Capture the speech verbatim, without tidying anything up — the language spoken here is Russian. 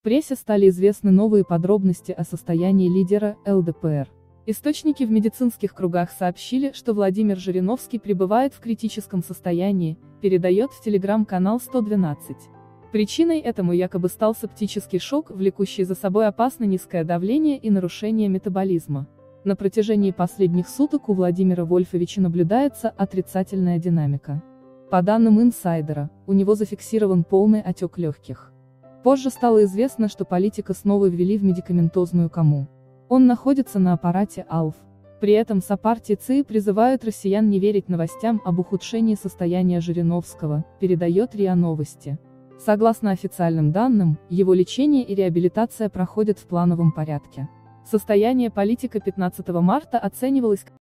прессе стали известны новые подробности о состоянии лидера эл дэ пэ эр. Источники в медицинских кругах сообщили, что Владимир Жириновский пребывает в критическом состоянии, передает в телеграм-канал сто двенадцать. Причиной этому якобы стал септический шок, влекущий за собой опасно низкое давление и нарушение метаболизма. На протяжении последних суток у Владимира Вольфовича наблюдается отрицательная динамика. По данным инсайдера, у него зафиксирован полный отек легких. Позже стало известно, что политика снова ввели в медикаментозную кому. Он находится на аппарате АЛФ. При этом сопартийцы призывают россиян не верить новостям об ухудшении состояния Жириновского, передает РИА Новости. Согласно официальным данным, его лечение и реабилитация проходят в плановом порядке. Состояние политика пятнадцатого марта оценивалось